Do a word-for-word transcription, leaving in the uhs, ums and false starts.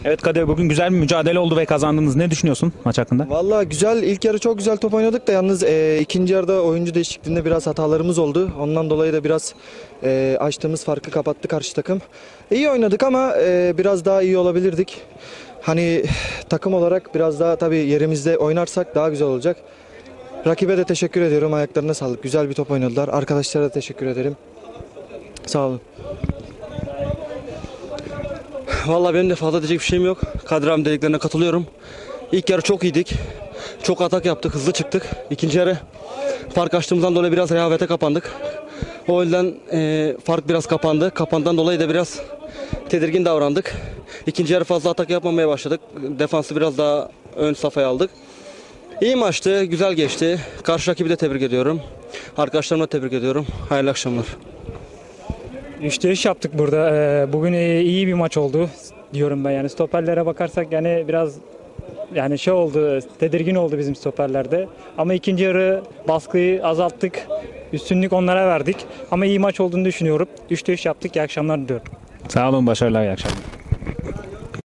Evet Kadir, bugün güzel bir mücadele oldu ve kazandınız. Ne düşünüyorsun maç hakkında? Valla güzel, ilk yarı çok güzel top oynadık da yalnız e, ikinci yarıda oyuncu değişikliğinde biraz hatalarımız oldu. Ondan dolayı da biraz e, açtığımız farkı kapattı karşı takım. İyi oynadık ama e, biraz daha iyi olabilirdik. Hani takım olarak biraz daha tabii yerimizde oynarsak daha güzel olacak. Rakibe de teşekkür ediyorum. Ayaklarına sağlık. Güzel bir top oynadılar. Arkadaşlara da teşekkür ederim. Sağ olun. Vallahi benim de fazla diyecek bir şeyim yok. Kadir abi dediklerine katılıyorum. İlk yarı çok iyiydik. Çok atak yaptık, hızlı çıktık. İkinci yarı fark açtığımızdan dolayı biraz rehavete kapandık. O yüzden e, fark biraz kapandı. Kapandan dolayı da biraz tedirgin davrandık. İkinci yarı fazla atak yapmamaya başladık. Defansı biraz daha ön safhaya aldık. İyi maçtı, güzel geçti. Karşı rakibi de tebrik ediyorum. Arkadaşlarımı da tebrik ediyorum. Hayırlı akşamlar. Üçte üç yaptık burada. Ee, Bugün e, iyi bir maç oldu diyorum ben. Yani stoperlere bakarsak yani biraz yani şey oldu, tedirgin oldu bizim stoperlerde. Ama ikinci yarı baskıyı azalttık. Üstünlük onlara verdik. Ama iyi maç olduğunu düşünüyorum. Üçte üç yaptık. İyi akşamlar diliyorum. Sağ olun, başarılar, iyi akşamlar.